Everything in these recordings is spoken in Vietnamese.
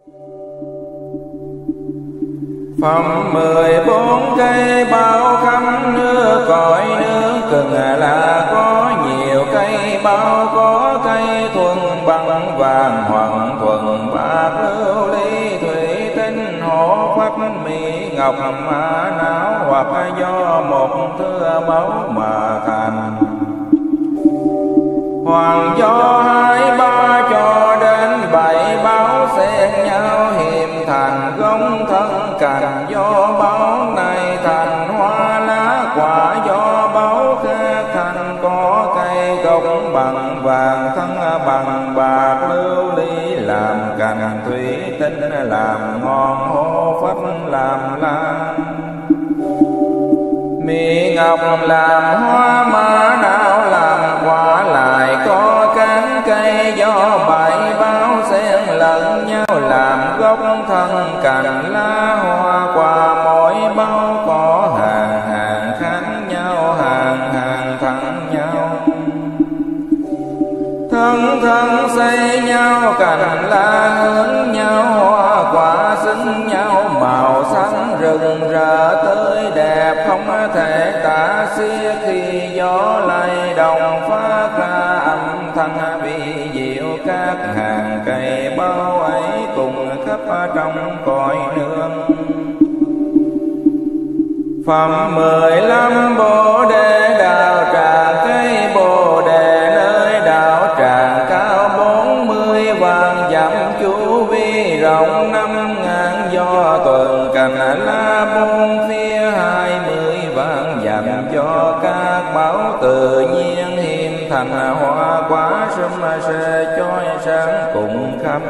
Phẩm 14 cây bao khắp nước cõi nước Cực là có nhiều cây bao, có cây thuần bằng vàng hoặc thuần bạc, lưu ly thủy tinh hổ phách mỹ ngọc mã não, hoặc do một thưa báu mà thành, hoặc do hai ba cho đến bảy báo xen nhau hiềm thành gốc thân cành. Do báo này thành hoa lá quả, do báo khác thành có cây gốc bằng vàng, thân bằng bạc, lưu ly làm cành, thủy tinh làm ngọn, hổ phách làm lan, mỹ ngọc làm hoa, mã não làm quả. Lại có cán cây do bảy báo xen lẫn nhau làm gốc thân cành, lá hoa quả. Mỗi báo có hàng hàng khác nhau, hàng hàng thẳng nhau, thân thân xây nhau, cành lá hướng nhau, hoa quả xứng nhau, màu sắc rực rỡ tươi đẹp không thể tả xiết. Khi gió lay động phát ra âm thanh vi diệu, các hàng cây bao ấy cùng khắp trong cõi nước. Phẩm 15 Bồ đề đạo tràng, cây bồ đề nơi đạo tràng cao 40 vạn dặm, chu vi rộng 5.000 do tuần cành lá bốn phía 20 vạn dặm. Do các báo tự nhiên hiềm thành hoa quả, sum sê chói sáng cùng khắp.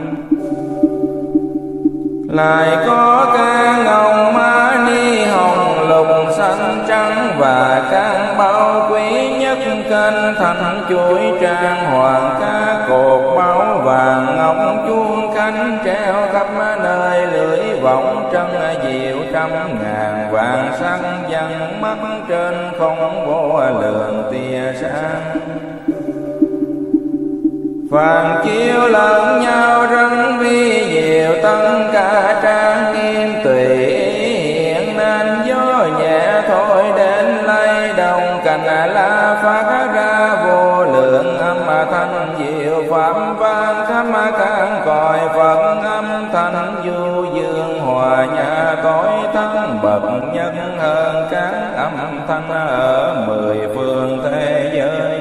Lại có ca ngọc ma ni hồng lục xanh trắng, và các bao quý nhất kênh thành chuỗi trang hoàng. Các cột báo vàng ngọc chuông cánh treo khắp nơi, lưỡi vọng trân diệu 100.000 vàng sắc vàng mắt trên không vô lượng tia sáng. Phàm chiếu lẫn nhau răng vi diệu, tất cả trang nghiêm tùy hiện, nên gió nhẹ thôi đến lay động. Cành lá phát ra vô lượng âm thanh diệu, pháp vang khắp các cõi Phật. Âm thanh du dương hòa nhã tối thắng bậc nhất hơn các âm thanh ở 10 phương thế giới.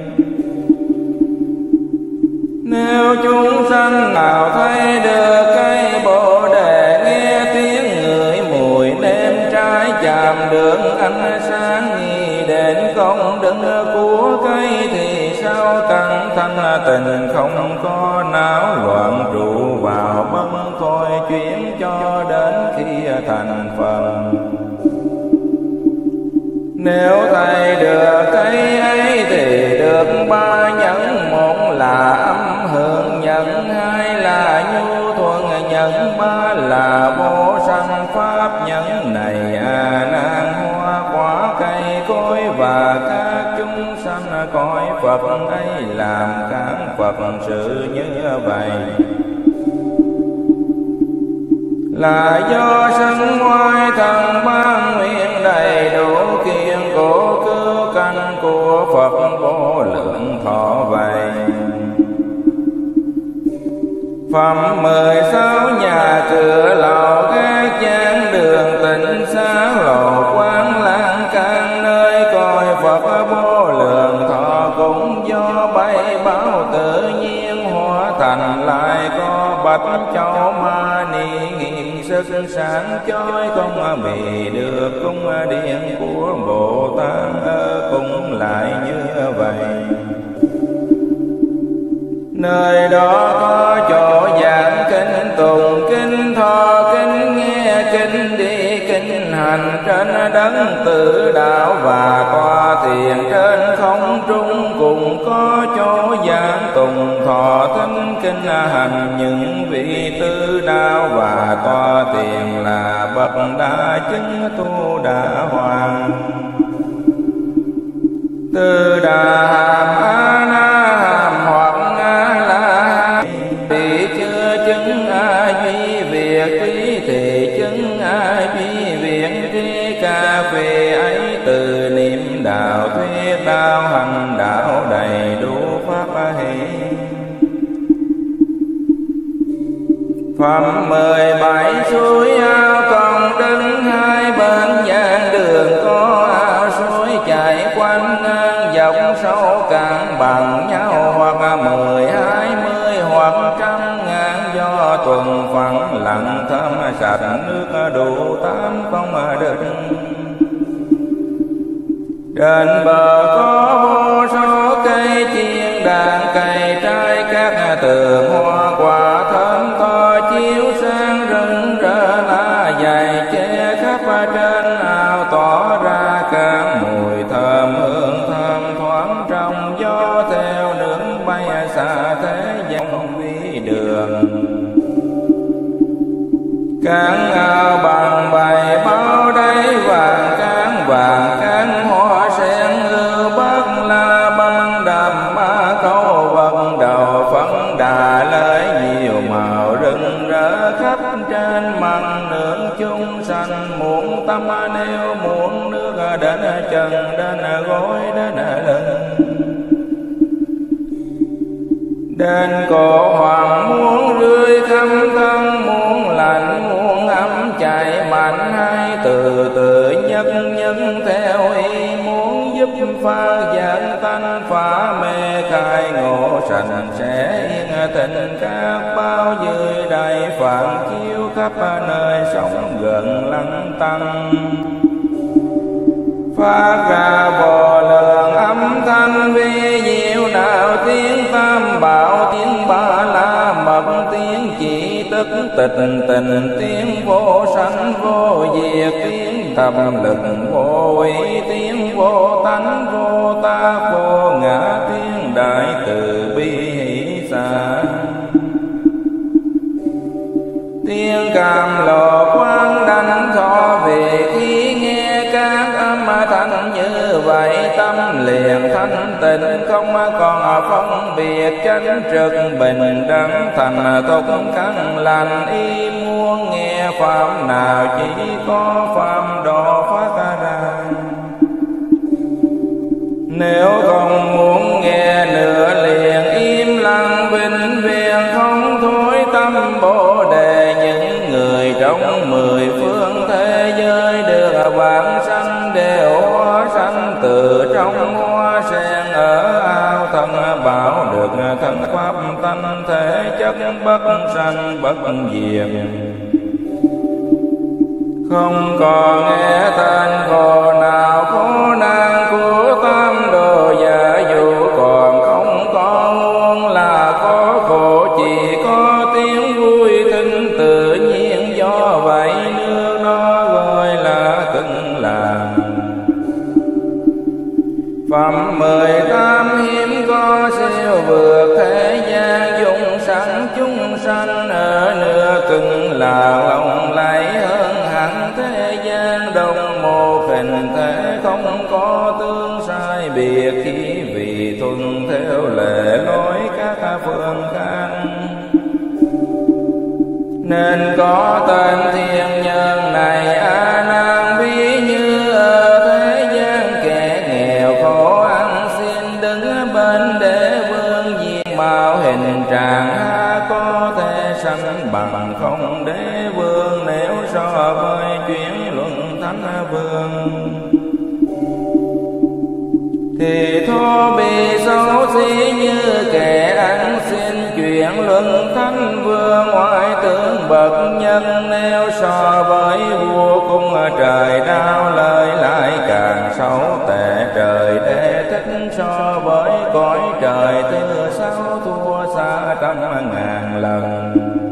Nếu chúng sanh nào thấy được cây bồ đề, nghe tiếng ngửi mùi nêm trái, chạm được ánh sáng nghi đến công đức của cây, thì sao căng thanh tình không có não loạn, trụ vào bất thôi chuyển cho đến khi thành phần. Nếu thấy được cây ấy thì được ba nhẫn, một là âm hưởng nhẫn, hai là nhu thuận nhẫn, ba là vô sanh pháp nhẫn. Này a nan, hoa quả cây cối và các chúng sanh cõi Phật ấy làm các Phật sự như vậy, là do sanh ngoại thần ban nguyện đầy đủ, kiên cố cứu canh của Phật vô lượng thọ vậy. Phẩm 16 nhà cửa lầu các chán đường tịnh xá lộ quán lang can, nơi coi Phật vô lượng thọ cũng do bảy báo tự nhiên hóa thành. Lại có bạch châu ma ni nghiêm sức sáng chói, không bị được cung điện của Bồ Tát cũng lại như vậy. Nơi đó có chỗ giảng kinh tùng, kinh thọ, kinh nghe, kinh đi, kinh hành trên đấng tự đạo, và tòa thiền trên không trung. Cùng có chỗ giảng tùng thọ thính kinh hành những vị tư đạo, và tòa thiền là bậc đa chứng tu đà hoàng. Tư đà hàm a na hàm hoặc a la, vì chưa chứng a Chuyện tri cà phê ấy từ niệm đạo thuyết đạo hành đạo đầy đủ pháp hỷ. Phẩm 17 suối ao còn đứng hai bên giảng đường, có ao suối chảy quanh ngang dọc sâu cạn bằng nhau, hoặc 10, 20 hoặc 100.000 do tuần phẳng lặng thơm sạch nước đủ 8 công đức. Trên bờ có vô số cây chiên đàn, cây trái các tường hoa quả thơm to chiếu sáng rực rỡ, lá dày che khắp trên ao tỏ ra các mùi thơm hương thơm thoáng trong gió, theo nước bay xa thế gian vi đường. Cán ao bằng bày bao đáy vàng cán hoa sen ưu bắc la băng đầm ma câu vận đầu phấn đà lấy nhiều màu rực rỡ khắp trên mặt nước chung sanh. Muốn tâm nếu muốn nước đến chân đến gối đến lưng, đến cổ hoàng muốn rươi khắp thân, muốn lạnh muốn ấm chạy mạnh hay từ từ nhất nhất theo ý, muốn giúp pha giảng tánh phá mê khai ngộ sanh sẽ yên tình các bao dưới đầy phản chiếu khắp nơi sống gần lăng tăng. Phát ra vô lượng âm thanh vi diệu đạo, tiếng tam bảo tiếng ba la mật, tiếng chỉ tức tịch tình, tiếng vô sanh vô diệt, tiếng thập lực vô ý, tiếng vô tánh vô ta vô ngã, tiếng đại từ bi hỷ xả. Tiếng cam lồ quang đảnh thọ về khi nghe các âm thanh như vậy, tâm liền thanh tịnh không còn phân biệt, chánh trực bình đẳng thành tục căn lành. Y muốn nghe pháp nào chỉ có pháp độ phát ra, nếu không muốn nghe nữa liền im lặng vĩnh viễn không thối tâm bồ đề. Những người trong 10 phương thế giới được vãng sanh đều hóa sanh từ trong hoa sen ở ao thân bảo, được thân pháp tánh thể chất bất sanh bất diệt. Không còn nghe tên khổ nào khổ nạn của tam đồ giả, dù còn không có muốn là có khổ, chỉ có tiếng vui thinh tự nhiên. Do vậy nước đó gọi là Cực Lạc. Phẩm 18 hiếm có siêu vượt thế gian, dung sanh chúng sanh ở nước Cực Lạc lòng lấy hơn hẳn thế gian. Đồng một hình thể không có tương sai biệt, khi vì thuận theo lệ lối các phương khác, nên có tên thiên nhân này. A Nan ví như ở thế gian kẻ nghèo khổ ăn xin đứng bên đế vương, diện mạo hình trạng ha có thể sanh bằng không đế vương, nếu so với chuyển luận thánh vương. Thì thô bị xấu xí như kẻ ăn xin chuyển luận thánh vương, ngoại tướng bậc nhân nếu so với vua cung trời đao, lời lại càng xấu tệ trời đế thích so với cõi trời thứ 6 thua xa 100.000 lần.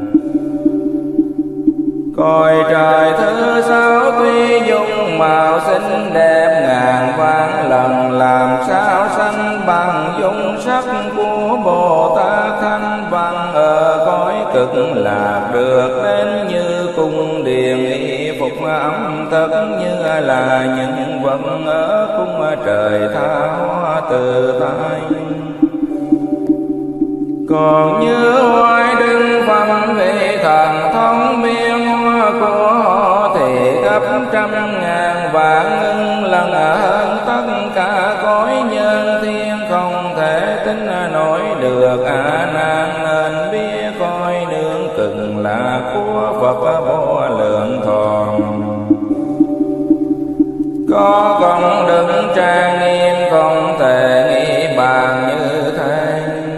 Cõi trời thứ 6 tuy dung mạo xinh đẹp ngàn vạn lần, làm sao sanh bằng dung sắc của Bồ Tát Thanh Văn. Ở cõi Cực Lạc được đến như cung điện y phục ấm tất, như là những vật ở cung trời tha hóa từ tay. Còn như hoài đương phẩm vị thần thông biên hoa của họ, thì gấp trăm ngàn vạn ngưng lần hơn tất cả cõi nhân thiên, không thể tính nổi được nan nên biết coi nương từng là của Phật vô lượng thọ. Có công đức trang nghiêm không thể nghĩ bàn như thế.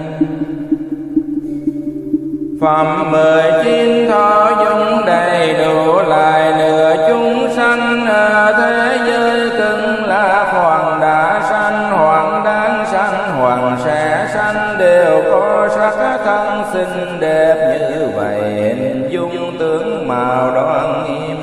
Phẩm 19 thọ dung đầy đủ lại nửa chúng sanh thế giới từng là hoàng đã sanh, hoàng đáng sanh, hoàng sẽ sanh, đều có sắc thân xinh đẹp như vậy, hình dung tướng mạo đoan nghiêm.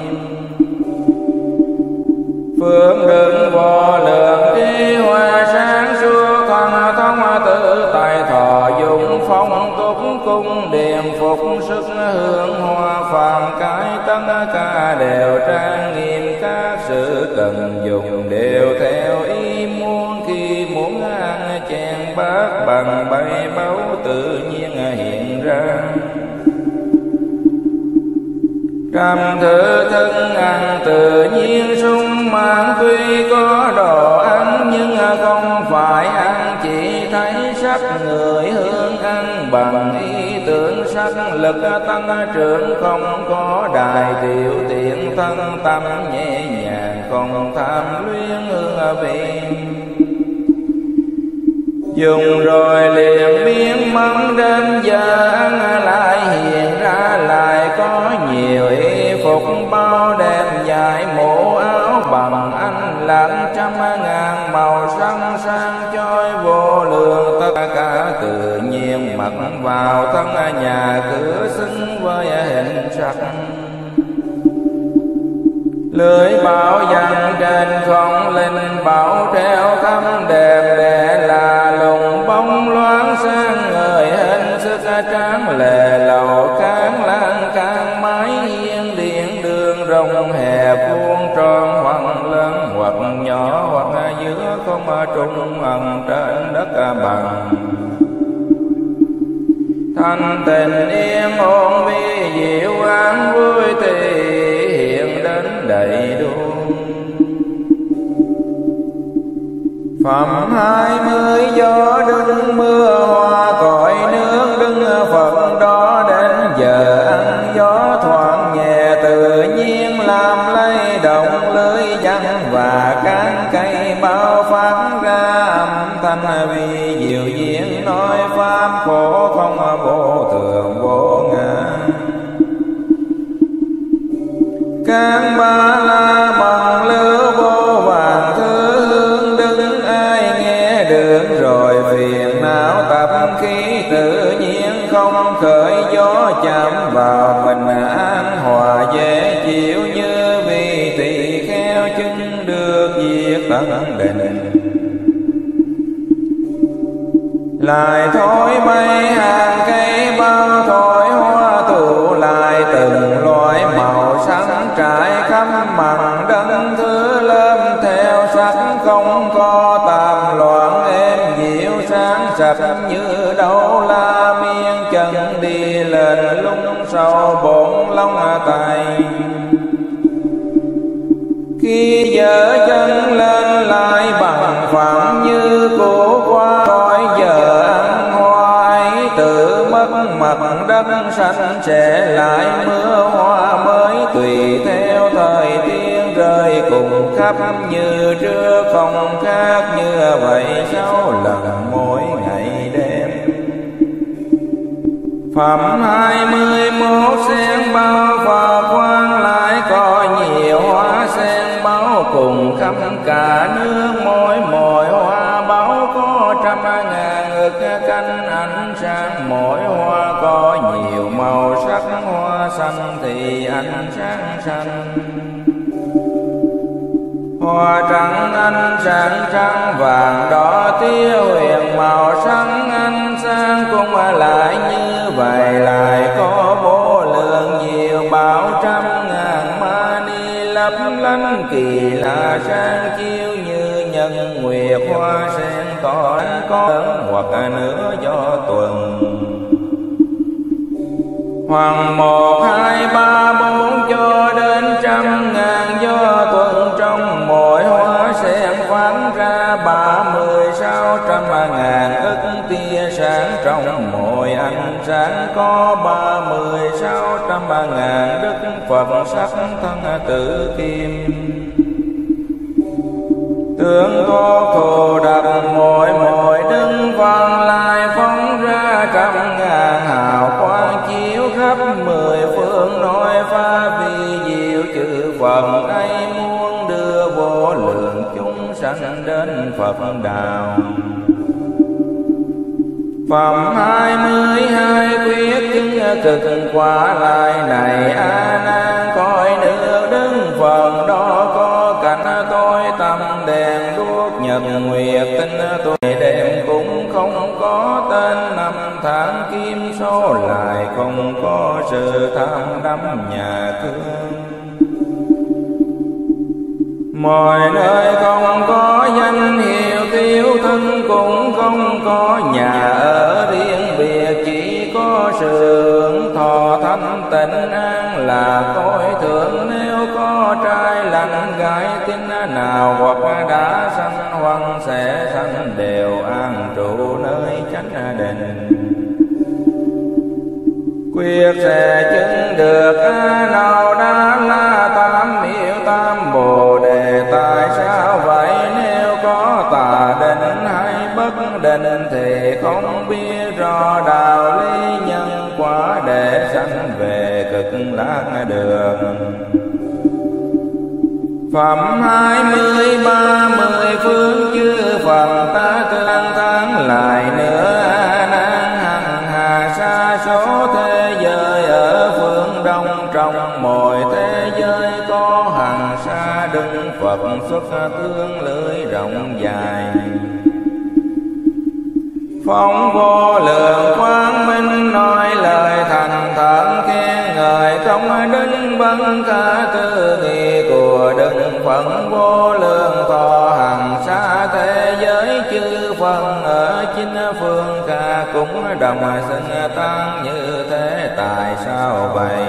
Phương đức vô lượng trí huệ sáng suốt, thần thông tự tại thọ dụng phong túc cung điện phục sức hương hoa phàm cái tất cả đều trang nghiêm, các sự cần dùng đều theo ý muốn, khi muốn ăn chén bát bằng bảy báu tự nhiên hiện ra. Trăm thứ thức ăn tự nhiên sung mãn, tuy có đồ ăn nhưng không phải ăn chỉ thấy sắc người hương, ăn bằng ý tưởng sắc lực tăng trưởng, không có đài tiểu tiện thân tâm nhẹ nhàng, không tham luyến hương vị. Dùng rồi liền miếng mắm đến giờ ăn lại hiện ra lại có nhiều y phục bao đẹp dài, mũ áo bằng anh lãng trăm ngàn màu sắc sang chói vô lượng, tất cả tự nhiên mặc vào thân nhà cửa xứng với hình sắc. Lưỡi bảo dặn trên không linh bảo treo khắp đẹp đẽ là lùng bóng loáng sang người, hình sức tráng lệ lầu cán lan can mái hiên điện đường rộng hẹp vuông tròn hoặc lớn hoặc nhỏ hoặc giữa không trung ẩn trên đất bằng. Thanh tịnh yên ổn vi diệu an vui tỳ hiện đến đầy đủ. Phẩm 20 gió đứng mưa hoa cội nước, đứng Phật đó đến giờ ăn gió thoảng nhẹ tự nhiên làm lay động lưới văn và cán cây bao phát ra âm thanh vi diệu diễn nói pháp khổ không vô thường vô ngã. Cán ba la bằng lưu vô vàng thứ hương đứng, ai nghe được rồi phiền não tập khí tự nhiên không khởi, gió chạm vào mình an hòa dễ chịu, như vì tỳ kheo chứng được diệt tận định. Lại thổi bay hàng cây bao thổi hoa tụ lại, từng loại màu sắc trải khắp mặt đất thứ lâm theo sắc, không có tạp loạn êm dịu sáng sạch như đấu la miên chân đi lên lung sâu bổn lông tay. Khi dở chân lên lại bằng phẳng như cũ qua cõi giờ ăn hoa ấy, tự mất mặt đất xanh sẽ lại mưa hoa mới, tùy theo thời tiết rơi cùng khắp như trước không khác, như vậy 6 lần mỗi ngày đêm. Phẩm 21 sen bao Phật quang lại có nhiều hoa sen báo cùng khắp cả nước, mỗi hoa báo có trăm ngàn ức cánh ánh sáng, mỗi hoa có nhiều màu sắc, hoa xanh thì ánh sáng xanh, hoa trắng ánh sáng trắng, vàng đỏ tía huyền màu sắc ánh sáng, cũng lại như vậy lại có vô lượng nhiều bảo trăm ngàn mani lấp lánh kỳ lạ sáng chiếu, như nhân nguyệt hoa sen tỏ có lớn hoặc nửa do tuần. Hoàng 1, 2, 3, 4 cho đến trăm ngàn gió sáng có 36-300.000 đức Phật sắc thân tự kim. Tướng có thù đặt mỗi đứng văn lai phóng ra 100.000 hào quang chiếu khắp 10 phương nói pháp vi diệu chữ Phật ấy muốn đưa vô lượng chúng sanh đến Phật đạo. Phẩm 22 quyết chứng cực quả lại này A Nan coi nước đứng phần đó có cảnh tối tâm đèn đuốc nhật nguyệt tinh tuổi đêm cũng không có tên năm tháng kim số lại không có sự tham đắm nhà cửa. Mọi nơi không có danh hiệu tiêu thân cũng không có nhà ở riêng biệt, chỉ có sự hưởng thọ thanh tịnh an là tối thượng. Nếu có trai lành gái tín nào hoặc đã sanh hoặc sẽ sanh đều an trụ nơi chánh định. Quyết sẽ chứng được A Nào Đa La tam miệu tam bồ đề. Tại sao vậy? Nếu có tà định hay bất định thì không biết rõ đạo lý nhân quả để sanh về cực lạc được. Phẩm 23 10 phương chư Phật ta lang thang lại nữa. A Nan hằng hà sa số thế giới ở phương đông, trong mọi thế giới có hằng sa đứng Phật xuất tương lưới rộng dài. Phóng vô lượng quang minh nói lời thành thận khen ngợi không đến bất khả tư nghị của Đức Phật vô lượng thọ hằng sa thế giới chư Phật ở chín phương ca cũng đồng sinh tăng như thế. Tại sao vậy?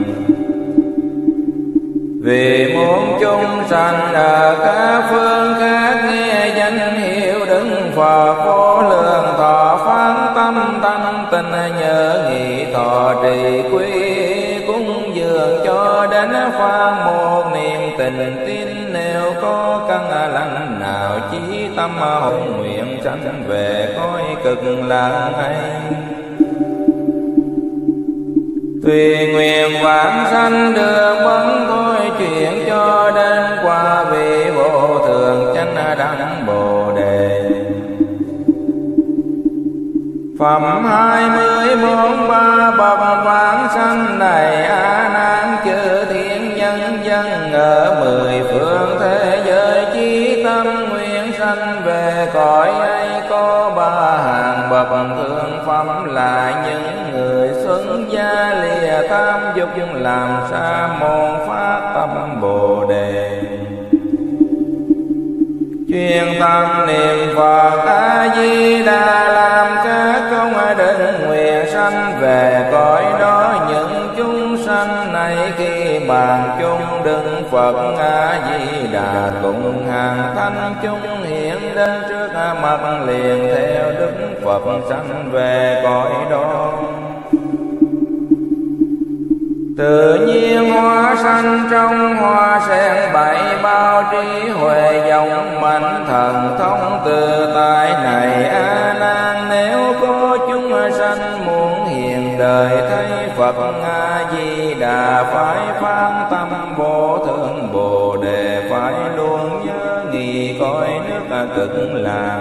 Vì muốn chúng sanh ở các phương khác nghe danh hiệu Đức Phật vô lượng thọ phán tâm thanh tịnh nhớ nghị thọ trì quy cúng dường cho đến phán một niềm tình tin. Nếu có căn lành nào chí tâm hội nguyện sanh về cõi cực lạc ấy. Tùy nguyện vãng sanh được bấn thôi chuyện cho đến qua vị vô thượng chánh đẳng bồ đề. Phẩm 24 ba bậc vãng sanh này A Nan chư thiên nhân dân ở 10 phương thế giới chí tâm nguyện sanh về cõi ấy. Có 3 hàng bậc thượng phẩm là những người xuất gia lìa tam dục làm sa môn phát tâm bồ đề. Chuyên tâm niệm Phật A Di Đà làm các công định nguyện sanh về cõi đó. Những chúng sanh này khi bàn chung Đức Phật A Di Đà cùng hàng thanh chúng hiện đến trước mặt liền theo Đức Phật sanh về cõi đó. Tự nhiên hoa sanh trong hoa sen bảy bao trí huệ dòng mạnh thần thông từ tại này A Nan. Nếu có chúng sanh muốn hiện đời thấy Phật A Di Đà phải phán tâm vô thượng bồ đề. Phải luôn nhớ nghĩ cõi nước cực lạc.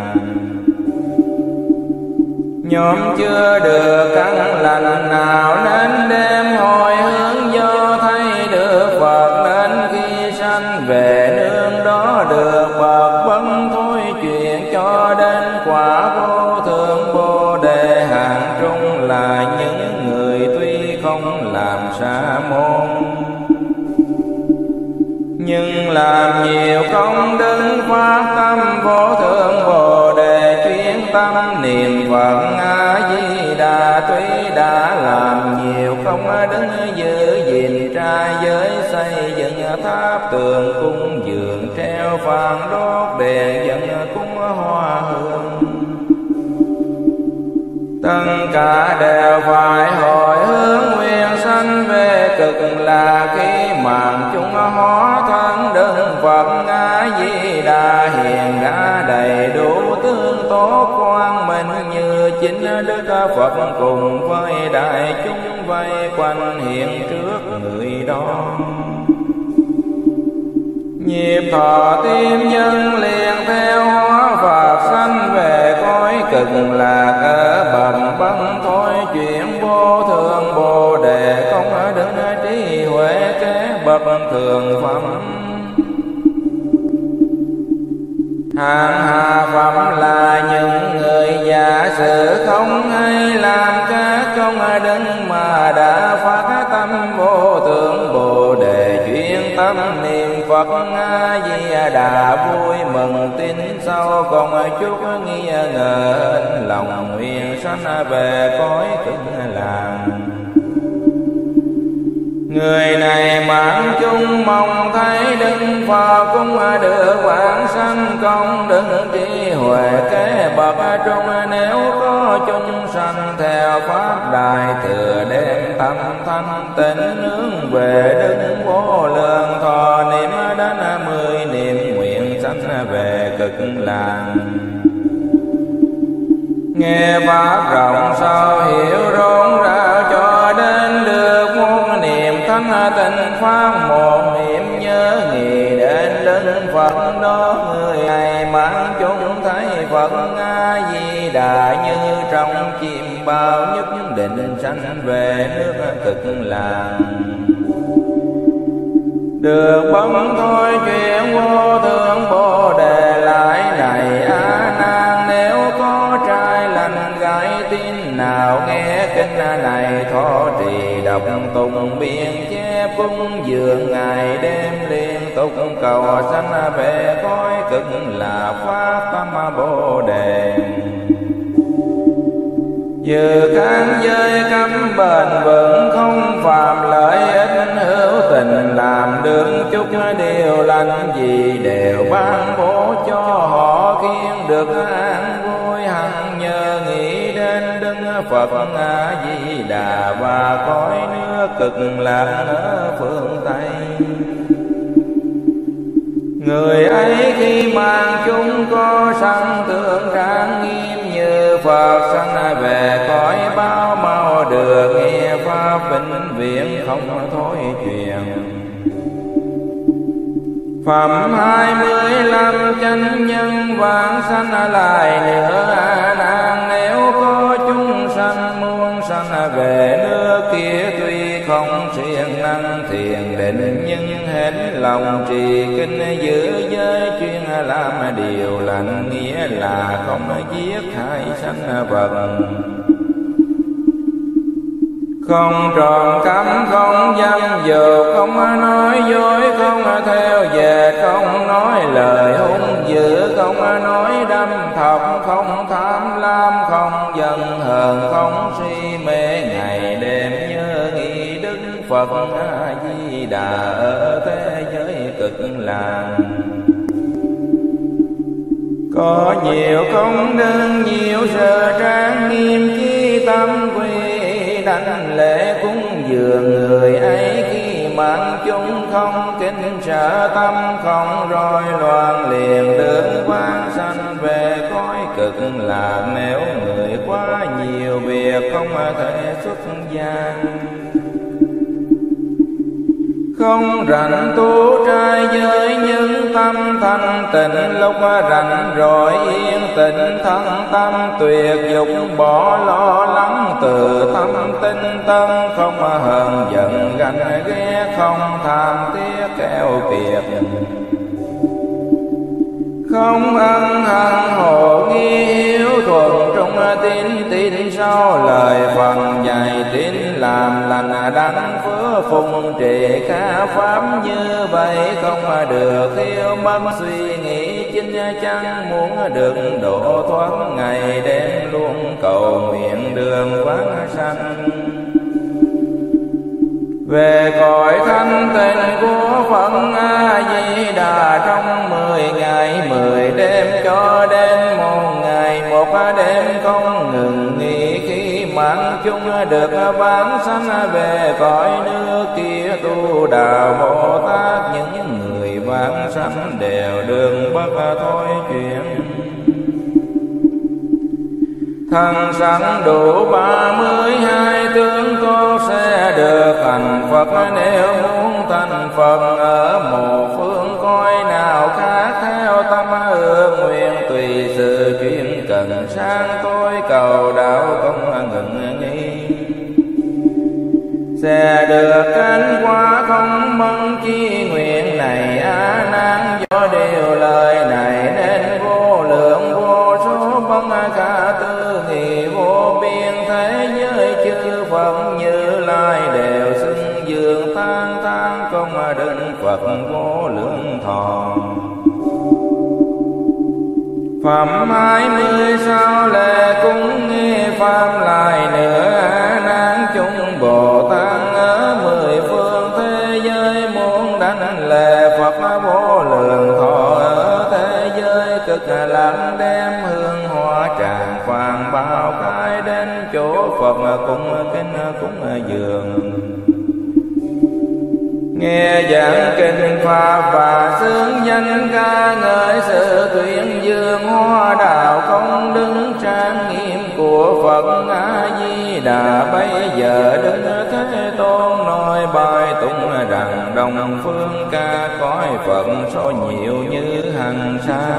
Nhóm chưa được căn lành nào nên đem hồi hướng do thấy được Phật. Đến khi sanh về nương đó được bậc bấn thôi chuyện cho đến quả vô thượng bồ đề. Hàng trung là những người tuy không làm sa môn nhưng làm nhiều công đức phát tâm vô thượng bồ đề. Chuyên tâm niệm Phật A Di Đà tuy đã làm nhiều công đức giữ gìn trai giới xây dựng tháp tường cung dường treo phàn đốt đèn dân cúng hoa hương. Tất cả đều phải Phật A Di Đà hiện ra đầy đủ tướng tốt quang minh, như chính Đức Phật cùng với đại chúng vây quanh hiện trước người đó. Nhịp thọ tim nhân liền theo hóa Phật sanh về cõi cực lạc, ở bậc bấn thôi chuyển vô thượng Bồ Đề, không đứng trí huệ kế bậc thường phẩm. Hạng hạ phẩm là những người giả sử không hay làm các công đức, mà đã phát tâm vô thượng Bồ Đề, chuyên tâm niệm Phật A Di Đà, vui mừng tin sâu còn chút nghi ngờ, lòng nguyện sanh về cõi cực lạc. Người này mãn chung mong thấy Đức Phật cũng được quảng sanh công đức trí huệ kế bậc trung. Nếu có chúng sanh theo pháp đại thừa, đem tâm thanh tịnh hướng về Đức Vô Lượng, thọ niệm đến 10 niệm nguyện sanh về cực lạc. Nghe pháp rộng sâu hiểu rộng rãi, cho đến được một niệm thanh tịnh pháp, một niệm nhớ nghĩ đến Đức Phật đó. Người này mãn chúng thấy Phật A Di Đà, như trong chim bao nhất định sanh về nước cực lạc. Được bấm thôi chuyện vô thượng Bồ Đề, lại này A Nan, nếu có trai lành gái tin nào nghe kinh này, thọ trì đọc tụng biên chép cúng dường ngày đêm, liên tục cầu sanh về cõi cực lạc, phát tâm Bồ Đề. Dự kháng giới cấm bền vững, không phạm lợi ích, hữu tình làm được chút điều lành gì, đều ban bố cho họ khiến được an vui. Hằng nhờ nghĩ đến Đức Phật A Di Đà, và cõi nước cực lạc ở phương Tây. Người ấy khi mang chúng có sanh tượng trang nghiêm như Phật, sanh về cõi bao mau được nghe pháp vĩnh viễn không thôi truyền. Phẩm 25 chánh nhân vãng sanh lại nữa A Nan, nếu có chúng sanh muôn sanh về nước kia, tuy không siêng năng thiền định, nhưng hết lòng trì kinh giữ giới, chuyên làm điều lành, nghĩa là không giết hại sanh vật, không trộm cắp, không dâm dục, không nói dối, không theo dệt, không nói lời hung dữ, không nói đâm thọc, không tham lam, không giận hờn, không si mê, ngày đêm nhớ nghĩ Đức Phật A Di Đà ở thế giới cực lạc. Có nhiều công đức, nhiều sở trang nghiêm, chí tâm quy đảnh lễ cúng dường. Người ấy khi mãn chúng không kính sợ, tâm không rối loạn, liền được vãng sanh về cõi cực lạc. Nếu người quá nhiều việc không thể xuất gia, không rảnh tu trai giới, những tâm thanh tịnh, lúc rảnh rồi yên tĩnh thân tâm, tuyệt dục bỏ lo lắng, từ tâm tinh tân, không hờn giận ganh ghét, không tham tiếc keo kiệt, không ân hận hồ nghi, hiếu thuận trong tin sau lời phần dạy, tín làm lành đảnh phước, phụng trì khả pháp, như vậy không được thiếu mất suy nghĩ chính chắn, muốn được độ thoát ngày đêm luôn cầu nguyện đường vãng sanh về cõi thanh tịnh của Phật A Di Đà. Trong 10 ngày 10 đêm cho đến 1 ngày 1 đêm không ngừng nghỉ, khi mãn chúng được vãng sanh về cõi nước kia, tu đạo Bồ Tát những người vãng sanh đều đường bất thôi chuyển. Thân sanh đủ 32 tướng tốt sẽ được thành Phật. Nếu muốn thành Phật ở một phương cõi nào khác, theo tâm ước nguyện tùy sự chuyên cần sang tôi cầu đạo không ngừng nghi. Sẽ được cánh quả không mong chi nguyện này A Nan. Do điều lời này nên vô lượng vô số bất khả tư nghị vô biên thế giới chư Phật Như Lai đều xưng dường than than công đức Phật vô lượng thọ. Phẩm 26 lễ cúng nghi pháp lại nữa. A Nan chúng Bồ Tát ở 10 phương thế giới muốn đảnh lễ Phật vô lượng thọ. Ở thế giới cực lạc đem hương hoa tràng vàng bao khai đến chỗ Phật cung kính cúng dường. Nghe giảng kinh pháp và xướng danh ca ngợi sự tuyên dương hoa đạo công đức trang nghiêm của Phật A Di Đà. Bây giờ Đức Thế Tôn nói bài tụng rằng đông phương ca cõi Phật số nhiều như hằng sa.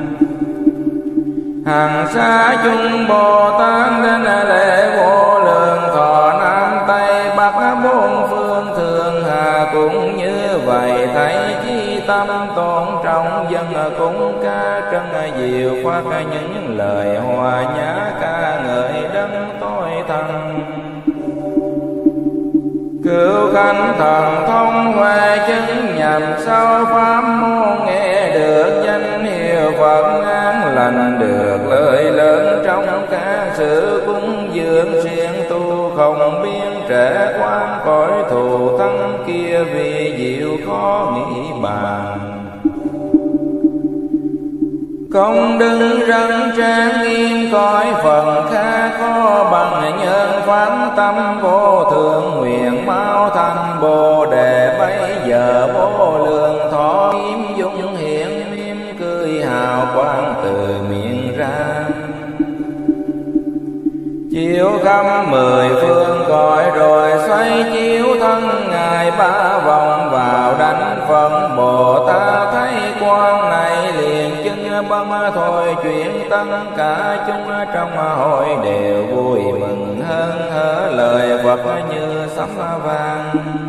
Hằng sa chúng Bồ Tát đến lễ vô lượng thọ. Nam Tây Bắc bốn phương thường hà cũng như vậy. Thấy chi tâm tôn trọng dân cũng ca trân diệu phát những lời hòa nhã ca ngợi đấng tối thần. Cửu khanh thần thông huệ chứng nhằm sau pháp môn. Nghe được danh hiệu Phật an lành được lời lớn trong các sự cúng dường. Siêng tu không biên trẻ quan cõi thù thân kia vì diệu khó nghĩ bàn. Công đức răng trang nghiêm cõi phần khác khó bằng. Nhân pháp tâm vô thượng nguyện mau thành Bồ Đề. Bây giờ vô lượng thọ nghiêm dung hiện mỉm cười hào quang từ miệng ra. Chiếu khắp 10 phương cõi rồi xoay chiếu thân Ngài ba vòng vào đánh Phật Bồ Tát. Thấy quan này liền chứng bấm thôi chuyển. Tất cả chúng trong hội đều vui mừng hớn hở. Lời Phật như sấm vang.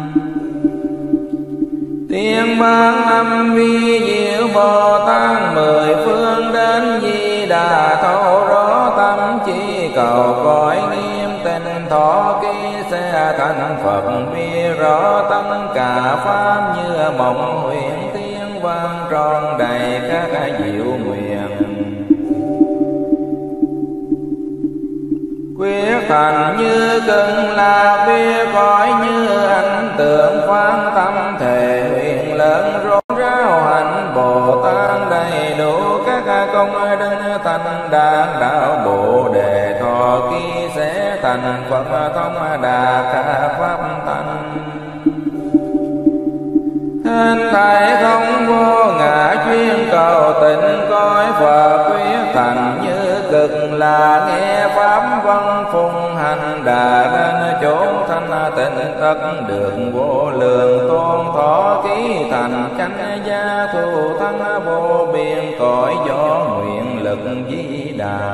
Tiếng ban âm vi diệu Bồ Tát 10 phương đến Di Đà. Thấu rõ tâm chỉ cầu cõi nghiêm tinh thọ ký sẽ thành Phật. Biết rõ tất cả pháp như mộng huyền tiếng vang tròn đầy các diệu nguyện. Quyết thành như cưng là biết cõi như anh tượng phán tâm thể nguyện lớn rốt ráo hạnh Bồ Tát đầy đủ các công đức thành đạt đạo Bồ Đề thọ ký sẽ thành Phật thông đà khả pháp tánh. Thân thể không vô ngã chuyên cầu tịnh cõi Phật quyết thành như cực là nghe pháp văn phùng hành đà đến chỗ thanh tịnh tất được vô lượng tôn thọ ký thành chánh gia thù thắng vô biên cõi do nguyện lực Di Đà.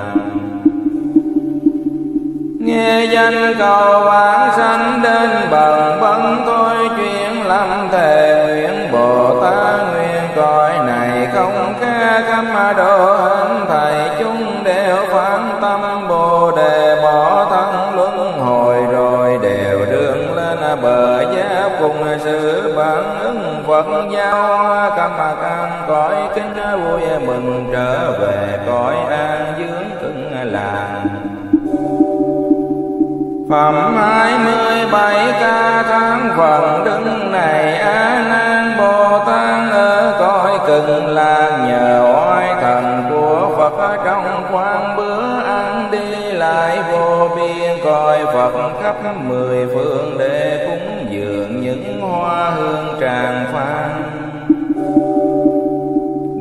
Nghe danh cầu vãng sanh đến bần bấn thôi chuyển lâm thề nguyện Bồ Tát nguyện cõi này không ca cắm độ hình thầy chúng đều phán tâm Bồ Đề bỏ thân luân hồi rồi đều đường lên bờ giác cùng sự bản ứng Phật giao hoa cam cõi kính vui mừng trở về cõi an dưỡng cưng làng. Phẩm 27 ca tháng phần đức này A Nan Bồ Tát ở cõi Cực Lạc nhờ oai thần của Phật trong khoang bữa ăn đi lại vô biên cõi Phật khắp 10 phương để cúng dường những hoa hương tràng phan.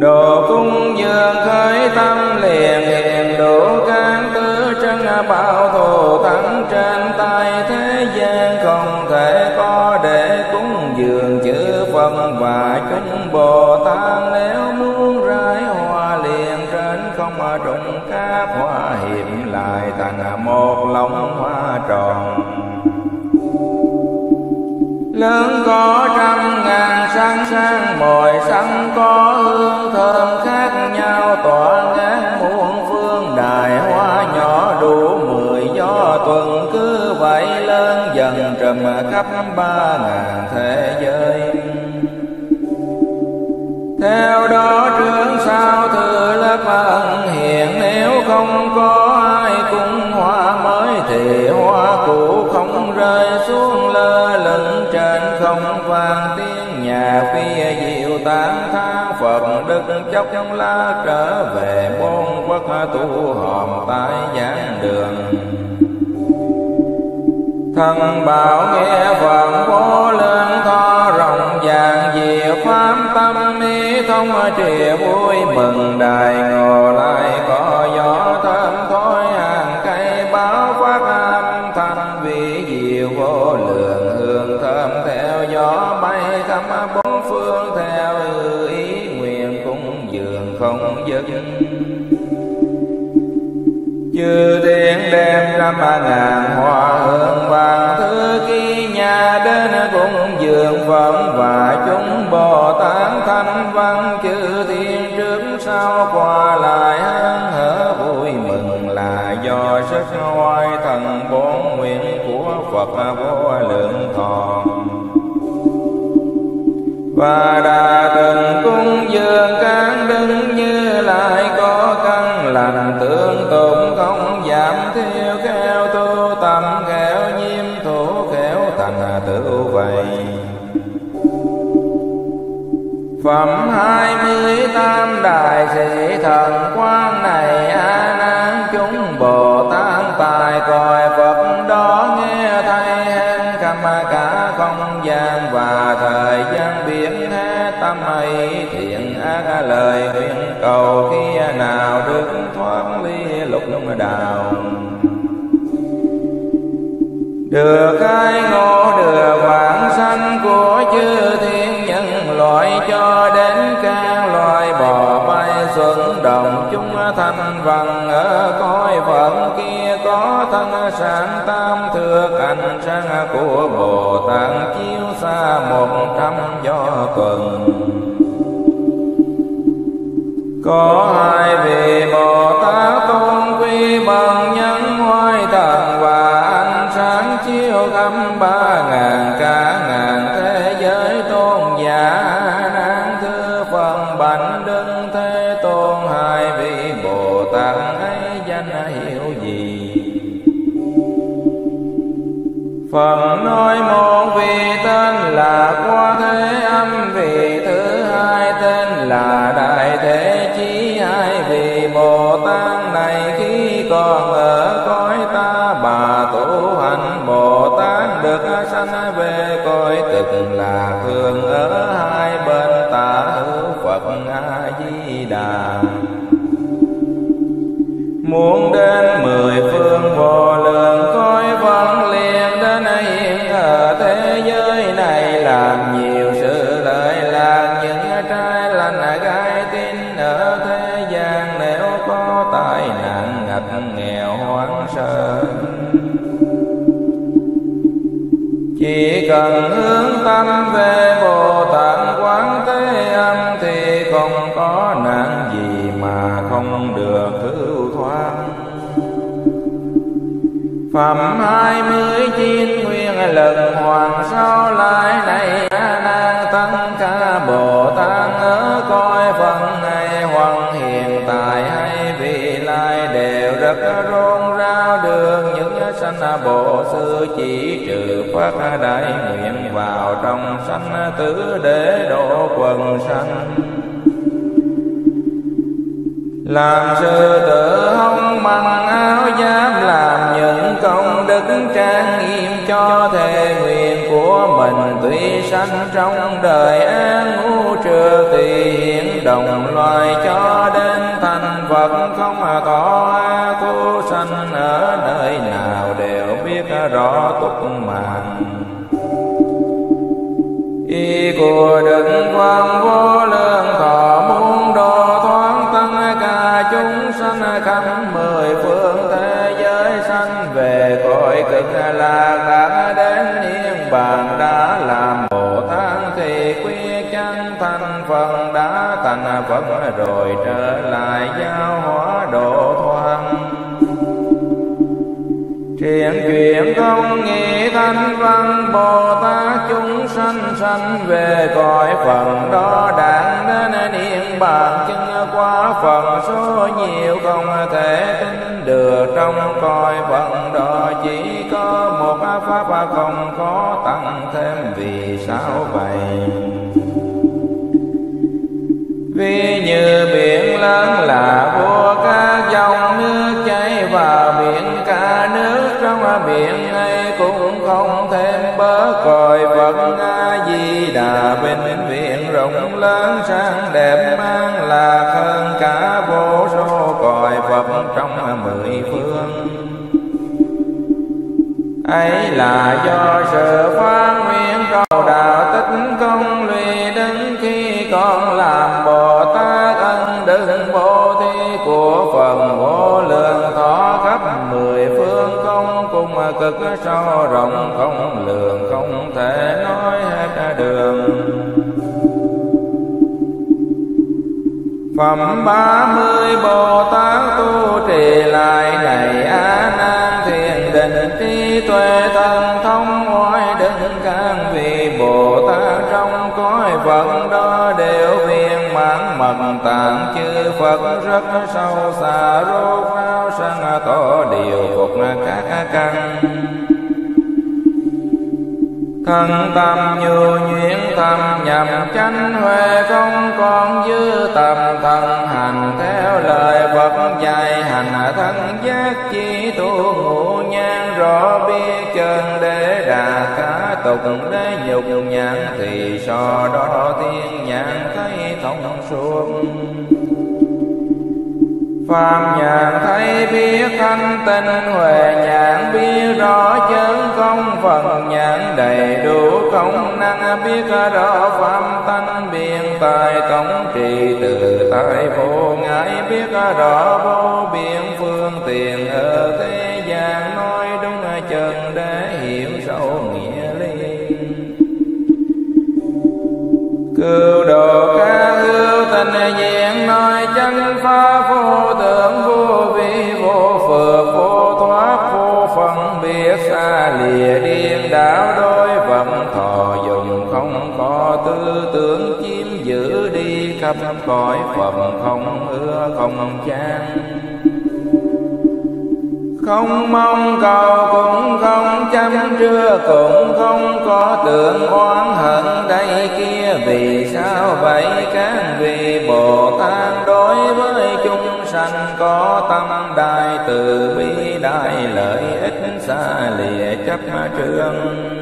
Độ cung dường khởi tâm liền hiền đủ can tứ trân bảo thù thắng trên tay thế gian không thể có để cúng dường chư Phật và chúng Bồ Tát. Nếu muốn rải hoa liền trên không trùng các hoa hiểm lại thành một lông hoa tròn. Lớn có trăm ngàn sáng sáng mồi sẵn có hương thơm khác nhau tỏa ngát muôn phương. Đài hoa nhỏ đủ 10 gió tuần cứ vậy lớn dần trùm khắp 3000 thế giới. Theo đó trước sau thừa lớp ân hiền, nếu không có ai cung hoa mới thì hoa cũ không rơi xuống lơ lửng trên không. Vang tiếng nhạc phi diệu tán thán Phật đức chốc lá trở về bốn quốc tu hòm tại giảng đường. Thần bảo nghe Phật vô lượng tho rộng vàng diệu pháp tâm ý thông trìa vui mừng. Đài ngồi lại có gió thơm thối hàng cây báo phát âm thanh vị diệu vô lượng. Hương thơm theo gió bay khắp bốn phương theo ý nguyện cúng dường không dứt. Chư thiên đem 5.000 hoa hương vàng thứ kỳ nhà đến cúng dường Phật và chúng Bồ Tát thanh văn. Chư thiên trước sau qua lại hân hở vui mừng là do sức oai thần bốn nguyện của Phật vô lượng thọ. Và đã từng cúng dường các đức Như Lai có căn lành tương tụng không giảm thiếu. Khéo tu tâm khéo nhiêm thủ khéo thành tựu vậy. Phẩm 28 đại sĩ thần quang này A Nan chúng Bồ Tát tài còi Phật đó nghe thay hen khắp cả không gian và thời gian biến hết tâm ấy thiện ác lời nguyện cầu khi nào được thoát ly lục đạo. Được khai ngộ được vãng sanh của chư thiên nhân loại cho đến các loài bò bay xuân đồng chúng thanh văn ở cõi Phật kia có thân sáng tam thước ánh sáng của Bồ Tát chiếu xa 100 gió tuần. Có hai vị Bồ Tát tôn quý bằng nhân hoài thần và ánh sáng chiếu khắp 3000 cả ngàn thế giới. Tôn giả Nan thưa phần bạch Đức Thế Tôn hai vị Bồ Tát ấy danh hiệu gì? Phật nói một vị tên là Quá Thế Âm, vị thứ hai tên là Đại Thế Chí. Hai vị Bồ Tát này khi còn ở cõi ta bà tu hành Bồ Tát được sanh về cõi thực là thường ở hai bên tả hữu Phật A Di Đà. Muốn đến 10 phương vô lượng cõi Phật liền đến hiện ở thế giới này, làm nhiều sự lợi lạc những trai lành gai tin ở thế gian. Nếu có tai nạn ngặt nghèo hoảng sợ, chỉ cần hướng tâm về Bồ Tát Quán Thế Âm thì không có nạn gì mà không được cứu thoát. Phẩm 29 nguyên lần hoàng sau lại này A Nan tất cả Bồ Tát ở cõi Phật này hoặc hiện tại hay vị lai đều rất rôn rao được những sanh Bồ Sư chỉ trừ phát đại nguyện vào trong sanh tử để độ quần sanh. Làm sư tử hông mang áo giáp làm những công đức trang nghiêm cho thề nguyện của mình tuy sanh trong đời an ngũ trừ thì hiện đồng loài cho đến thành Phật không có cô sanh ở nơi nào đều biết rõ túc mạng. Ý của Đức Phật vô lượng thọ muốn độ thoát tất cả chúng sanh khắp mười phương thế giới sanh về cõi cực lạc đã đến niết bàn đã làm Bồ Tát thì quyết chân thành Phật đã thành Phật rồi trở lại giáo hóa độ thoát. Thiện chuyện không nghĩ thanh văn Bồ Tát chúng sanh sanh về cõi Phật đó đặng đến niết bàn chứng qua Phật số nhiều không thể tính được trong cõi Phật đó chỉ có một pháp không có tăng thêm vì sao vậy? Vì như biển lớn là vô các dòng nước chảy vào biển, cả nước trong biển ấy cũng không thêm bớt cõi Phật A Di Đà bệnh viện rộng lớn sáng đẹp mang lạc hơn cả vô số cõi Phật trong mười phương. Ấy là do sự phát nguyện cầu đạo tích công lụy đến khi con làm Bồ Tát ân đức bố thí của Phật vô lượng thọ khắp mười phương không cùng cực sâu rộng không lường không thể nói hết đường. Phẩm 30 Bồ Tát tu trì lại này A Nan thiền định trí tuệ thần thông oai đức can vì Bồ Tát trong cõi Phật đó đều viên mãn mật tạng chư Phật rất sâu xa rốt ráo sanh tỏ điều phục các căn. Thân tâm nhu nhuyễn tâm nhằm chánh huệ không còn dư tầm thân hành theo lời Phật dạy hành thân giác chi tu ngũ nhan rõ biết chân để đà cả tục để nhục nhãn thì so đó thiên nhãn thấy thông suốt. Phàm nhãn thấy biết thanh tinh huệ nhãn biết rõ chân không phần nhãn đầy đủ công năng biết rõ pháp tánh biện tài tổng trì từ tại vô ngại biết rõ vô biện phương tiện ở thế gian nói đúng chân để hiểu sâu nghĩa lý. Cứu độ các hữu tình diện nói chân pháp vô tưởng vô vi vô phược vô thoát vô phân biệt xa lìa điên đảo đối vận thọ dùng không có tư tưởng chiếm giữ đi khắp cõi Phật không ưa không chán. Không mong cầu cũng không chăm trưa cũng không có tưởng oán hận đây kia vì sao vậy? Các vị Bồ Tát đối với chúng sanh có tâm đại từ bi đại lợi ích xa lìa chấp trương.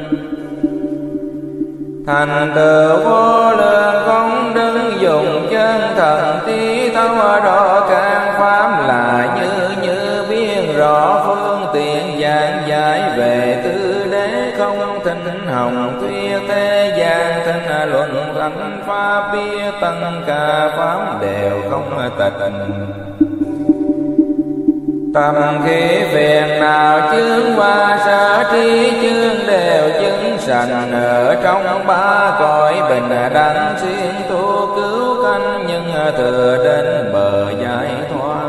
Thành tựu vô lượng không đứng dùng chân thần tí thấu rõ các pháp là như biên rõ phương tiện giảng giải về tư đế không thinh hồng thuyết thế gian thinh luận thánh pháp biết tất cả pháp đều không tịch. Tâm khí phiền nào chướng và sở trí chương đều chứng sanh ở trong ba cõi bình đẳng xuyên tu cứu canh nhưng thừa đến bờ giải thoát.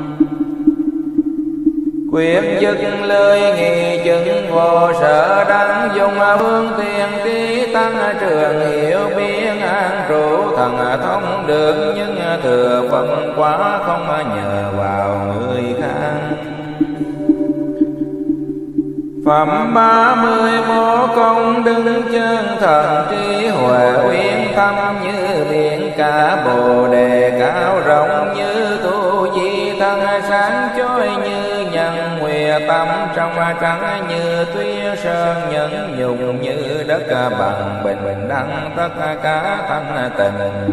Quyết dứt lưới nghi chứng vô sở đắng dùng phương tiện trí tăng trường hiểu biến an trụ thần thông được nhưng thừa phân quá không nhờ vào người khác. Phẩm 31 công đức chân thần trí huệ uyên tâm như biển cả bồ đề cao rộng như tu di thân sáng chói như nhân nguyệt tâm trong trong trắng như tuyết sơn, nhẫn nhục như đất bằng bình đẳng tất cả thanh tịnh.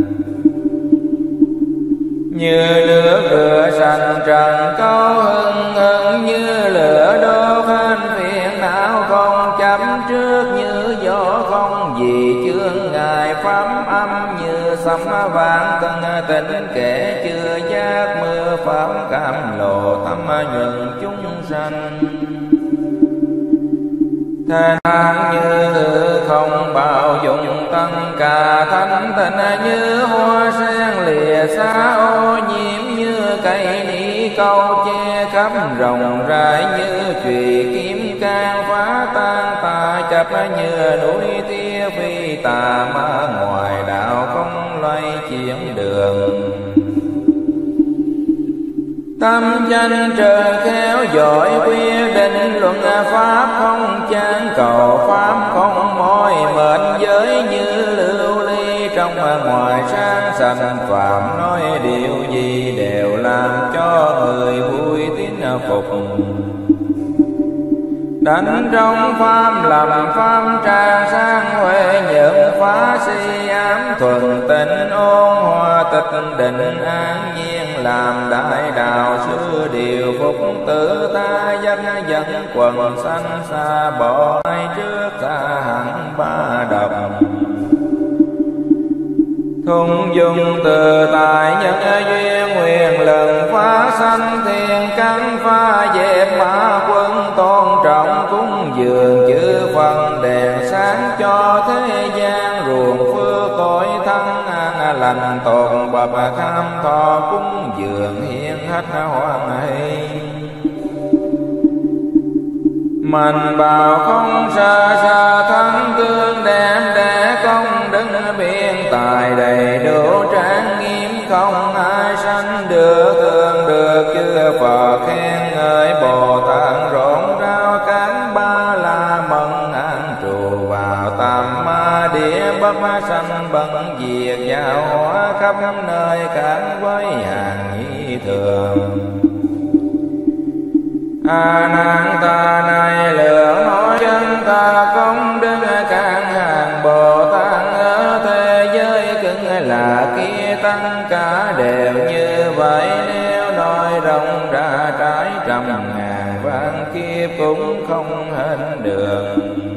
Như nước rửa sạch trần câu hưng hưng, như lửa đốt hết phiền não không chấp trước, như gió không vì chướng ngại pháp âm, như sấm vang tân tịnh kẻ chưa giác mưa pháp cảm lộ tâm nhuận chúng sanh. Thanh như không bao dung tất cả thanh tịnh, như hoa sen lìa xa ô nhiễm, như cây ni câu che khắp rộng rãi, như chùy kiếm can phá tan tà chấp, như núi tia phi tà ma ngoài đạo không loay chuyển đường. Tâm danh trời khéo giỏi quyết định, luận pháp không chán cầu pháp không mỏi mệt, giới như lưu ly trong ngoài sáng sanh phạm, nói điều gì đều làm cho người vui tín phục. Đánh trong pháp làm pháp trang sang huệ, nhận phá si ám thuần tịnh ôn hòa, tịch định an nhiên làm đại đạo, sư điều phục tự ta dân dẫn quần sanh xa, bỏ ai trước ta hẳn ba độc. Thung dung từ tại nhân duyên nguyện lần phá sanh thiên căn, phá dẹp ma quân tôn trọng cúng dường chư phần, đèn sáng cho thế gian ruộng phước tội thân an lành, tồn bậc tham thọ cúng dường hiến hết hoan hỷ. Mình bảo không xa xa thân tương đem để công đức biên tài đầy đủ trang nghiêm, không ai sanh được thường được chư Phật khen ngợi. Bồ Tát rộn rao cánh ba la mừng an trù vào tam ma địa, bất sanh bận diệt giáo hóa khắp nơi cản với hàng nhị thường. A Nan ta này lượng nói chân ta không đứng cản hàng Bồ Tát ở thế giới cưng là kia, tất cả đều như vậy. Nếu nói rộng ra trái trăm ngàn vạn kiếp cũng không hết được.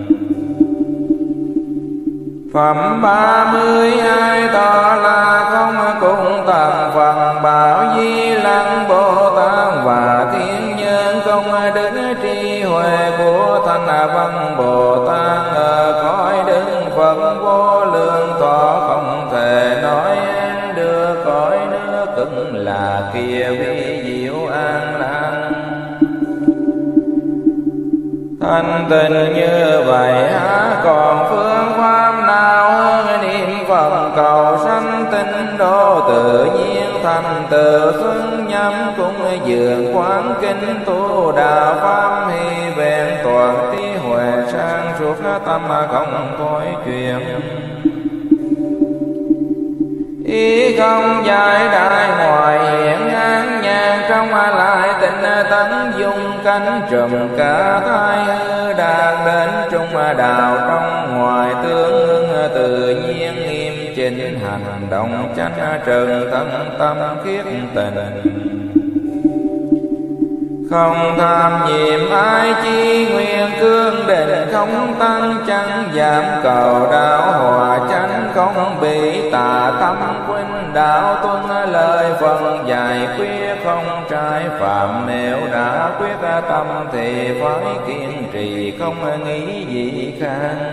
Phẩm 32 tỏ là không cùng tầng phần, bảo Di Lặc Bồ Tát và thiên nhân không đức trí huệ của Thanh Văn Bồ Tát, ở cõi đức Phật vô lượng thọ không thể nói được. Cõi nước cực là kia vi diệu an lạc thanh tịnh như vậy, há còn phương pháp nào hơn niệm Phật cầu sanh tịnh độ tự nhiên thành tựu xuân nhâm cũng dường quán kinh tu đạo pháp hy vẹn toàn trí huệ sang suốt tâm không cõi chuyện. Ý không giải đại ngoài hiện an nhàn, trong lại tịnh tánh dung cánh trùm cả thai hư, đạt đến trung đạo trong ngoài tương hưng tự nhiên nghiêm chỉnh hành động chánh trừng tâm tâm khiết tình. Không tham nhiệm ai chi nguyện cương định, không tăng chẳng giảm cầu đạo hòa chánh, không bị tà tâm khuynh đạo tuân lời phần dạy khuyết không trái phạm. Nếu đã quyết tâm thì phải kiên trì không nghĩ gì khác,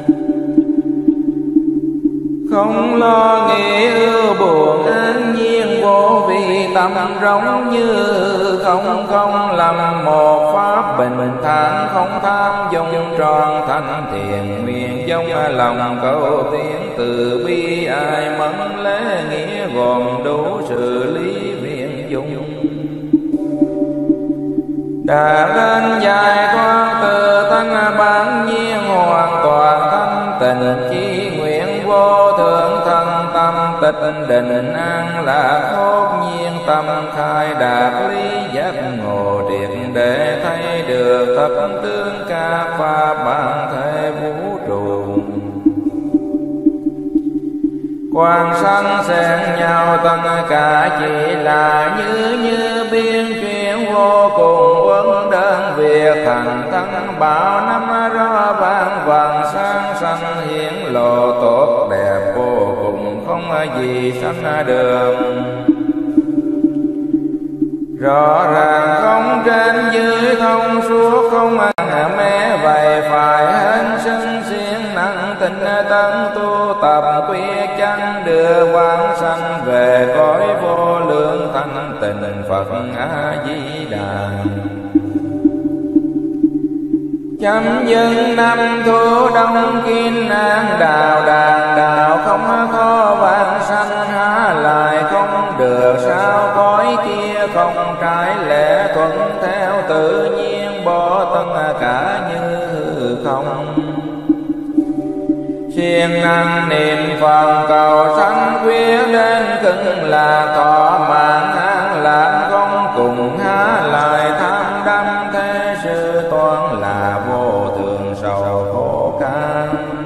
không lo nghĩ ưu buồn an nhiên vô vi, tâm rỗng như không không lầm một pháp bình thản, không tham dung tròn thanh thiện nguyện giống lòng cầu tiến từ bi. Ai mẫn lễ nghĩa gồm đủ xử lý viện dụng, đã đến giải thoát từ thân bản nhiên hoàn toàn thanh tịnh. Chi nguyện vô thượng thân tâm tịch định an lạc hốt nhiên tâm khai đạt lý giác ngộ triệt để thấy được thập tướng các pháp bản thể vũ trụ. Quang sanh xen nhau tất cả chỉ là như biên chuyển vô cùng vấn đơn việc thành thân bảo năm rõ vang vàng sáng sanh hiển lộ tốt đẹp vô cùng không gì sanh đường. Rõ ràng không trên dưới thông suốt không mê vậy phải hết sinh xiên năng tinh tấn tu tập quyết chánh đưa quang sanh về cõi vô lượng thanh tịnh Phật A Di Đà. Chấm dứt năm thu đông kim an đào đàn đào không khó vang sanh há lại không được sao cõi kia không trái lẽ thuận theo tự nhiên bỏ tất cả như không. Siêng năng niệm Phật cầu sanh quyết đến cực là thọ mạng an lạc không cùng há lại tham đắm thế sự toán là vô thường sầu khổ can.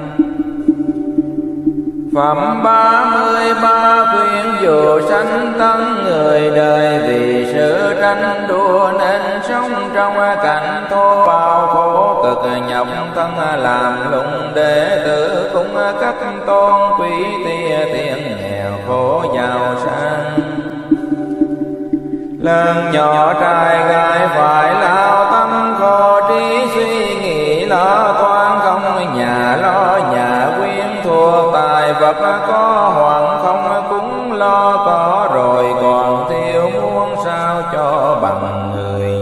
Phẩm 33 khuyên dụ sanh tân người đời vì sự tranh đua nên sống trong cảnh thô bao khổ cực nhọc thân làm lụng đệ tử cũng cách tôn quý tia tiền nghèo khổ giàu sang. Lớn nhỏ trai gái phải lao tâm khổ trí suy nghĩ lo toan không nhà lo nhà quyến thuộc tài vật có hoàng không cúng lo có rồi còn thiếu muốn sao cho bằng người.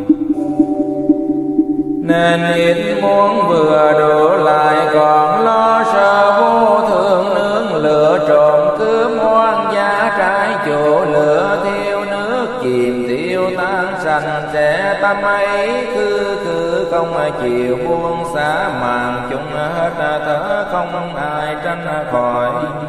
Nên ít muốn vừa đủ lại còn lo sợ vô thường nương lửa trộm cướp hoang dã trái chủ lửa thiêu nước chìm tiêu tan sanh sẽ tâm ấy cứ không chịu buông xả màn chung hết thở không ai tránh khỏi.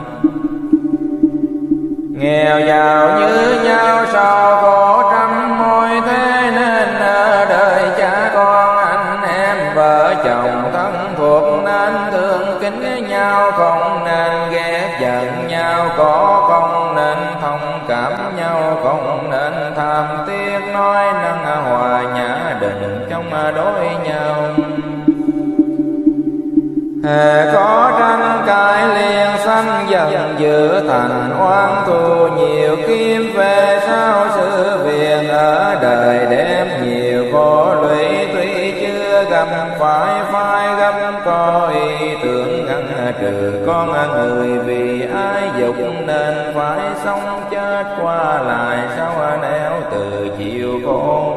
Nghèo giàu như nhau sao khổ trăm mối thế nên ở đời cha con anh em vợ chồng thân thuộc nên thương kính nhau không nên ghét giận nhau có không nên thông cảm nhau không nên tham tiếc nói năng hòa nhã đừng trong đối nhau. Hễ có tranh cãi liền sanh dần giữa thành oan thù nhiều kiếm về sau sự việc ở đời đem nhiều khổ lụy tuy chưa gặp phải gấp có ý tưởng ngăn trừ con người vì ai dục nên phải sống chết qua lại sao nẻo từ chịu khổ.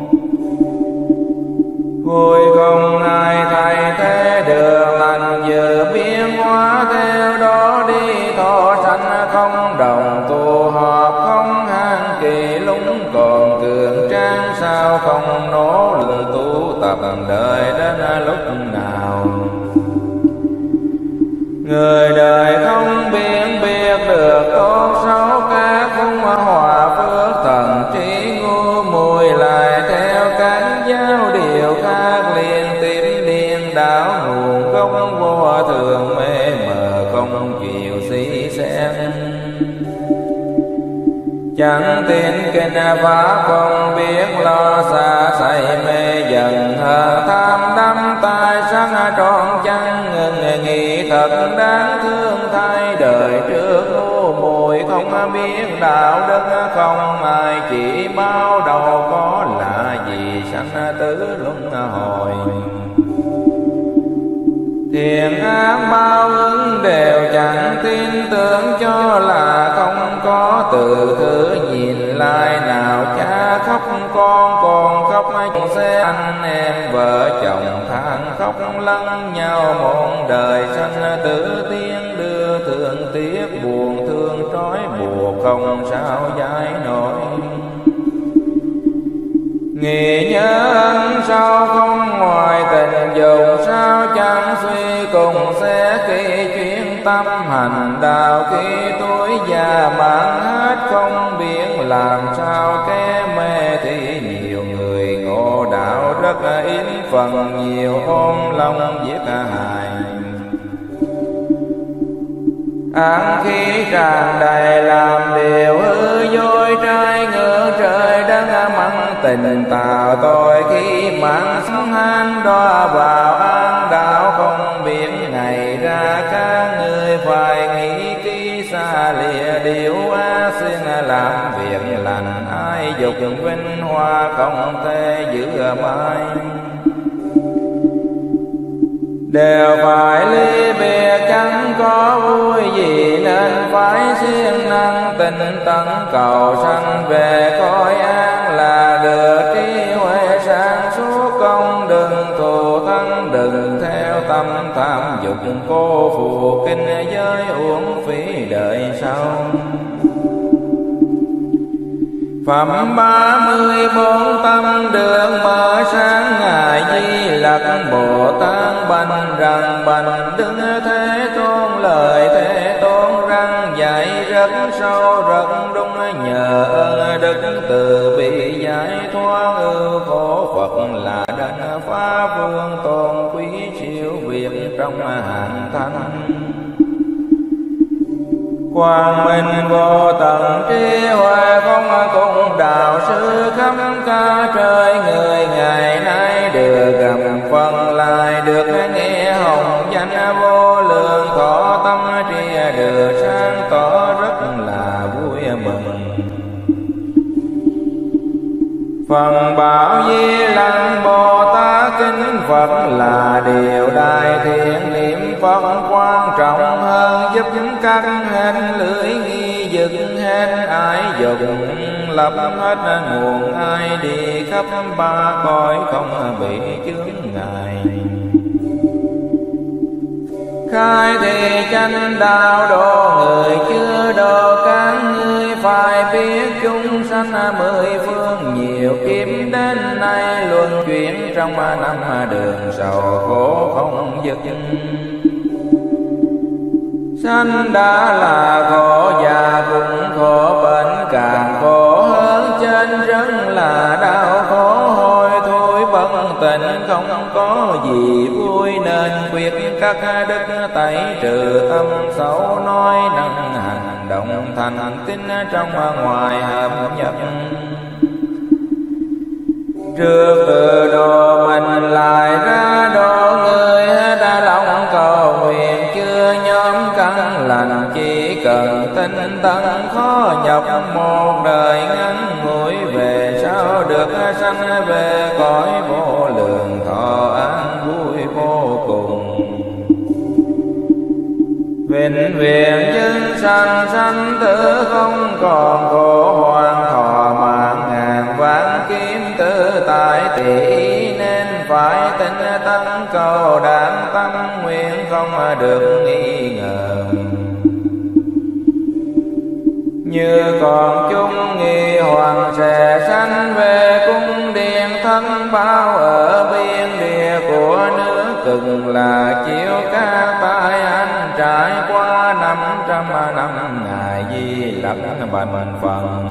Vui không ai thay thế được lành vừa biến hóa theo đó đi thọ sanh không đồng tụ họp không han kỳ lúng còn cường trang sao không nỗ lực tu tập đời đến lúc nào. Người đời không biết được tốt xấu các cung hòa phước thần trí ngu mùi lại theo các giáo điều khác liên tiếp điên đảo nguồn gốc vô thường mê mờ không chịu suy xét. Chẳng tin kinh pháp không biết lo xa say mê dần hờ tham đắm tai sắc trọn chẳng ngừng nghĩ thật đáng thương thay đời trước ngu muội không biết đạo đức không ai chỉ bao đầu có là gì sanh tử luân hồi. Thiện ác bao ứng đều chẳng tin tưởng cho là không có từ thứ nhìn lại nào cha khóc con còn khóc chung xe anh em vợ chồng than khóc lẫn nhau một đời sanh tử tiên đưa thương tiếc buồn thương trói buộc không sao giải nổi. Nghĩ nhớ anh sao không ngoài tình dùng sao chẳng suy cùng sẽ kỳ chuyên tâm hành đạo khi tuổi già bạn hết không biết làm sao kém mê thì nhiều người ngộ đạo rất ít phần nhiều ôm lòng giết hại. Ám khí tràn đầy làm điều hư dối trái ngược trời đất mắng tình tạo tội khi mạng sống han đọa vào an đạo không biết ngày ra các người phải nghĩ kỹ xa lìa điều á xin làm việc lành ai dục vinh hoa không thể giữ mãi đều phải ly biệt chẳng có vui gì nên phải siêng năng tinh tấn cầu sanh về cõi an là được trí huệ sáng suốt công đừng thù thân đừng theo tâm tham dục cô phụ kinh giới uổng phí đời sau. Phẩm 34 tâm đường mở sáng ngài Di Lặc Bồ Tát bành rằng bành đứng Thế Tôn lời Thế Tôn răng dạy rất sâu rất đúng nhờ ơn đức từ bi giải thoát ưu khổ Phật là đấng phá vương tôn quý siêu việt trong hàng thanh. Quang minh vô tận trí huệ không cùng đạo sư khắp ca trời người ngày nay được gặp phần lại được nghe hồng danh vô lượng thọ tâm tri được sáng tỏ rất là vui mừng. Phần bảo Di Lặc Bồ Tát kính Phật là điều đại thiện niệm Phật quan trọng hơn giúp các hết lưỡi nghi dực hết ái dục lập hết nguồn ai đi khắp ba cõi không bị chướng ngại. Khai thị chánh đạo độ người chưa độ các ngươi phải biết chúng sanh mười phương nhiều kiếp đến nay luân chuyển trong năm đường sầu khổ không dứt. Sanh đã là khổ già cũng khổ bệnh càng khổ hơn trên rất là đau khổ hôi thối bất tịnh không có gì vui nên quyết các đức tẩy trừ tâm xấu nói năng hành động thành tín trong ngoài hợp nhất. Trước từ độ mình lại ra độ người đã lòng cầu nguyện chưa nhóm căn lành chỉ cần tinh tấn khó nhọc một đời ngắn ngủi về sau được sanh về cõi vô lượng thọ an vui vô cùng. Vĩnh viễn chứng sanh sanh tử không còn khổ hoang thọ mạng ngàn vạn kiếm tự tại tỷ nên phải tinh tấn cầu đảm tâm nguyện không được nghi ngờ. Như còn chung nghi hoàng sẽ sanh về cung điện thân bao ở biên địa của nước Cực là chiếu ca tai anh trải qua 500 năm ngài Di Lặc bành phần.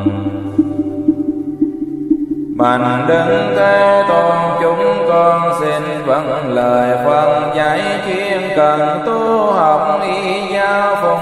Bành đứng Thế Tôn chúng con xin vâng lời phân dạy chuyên cần tu học y giáo phụng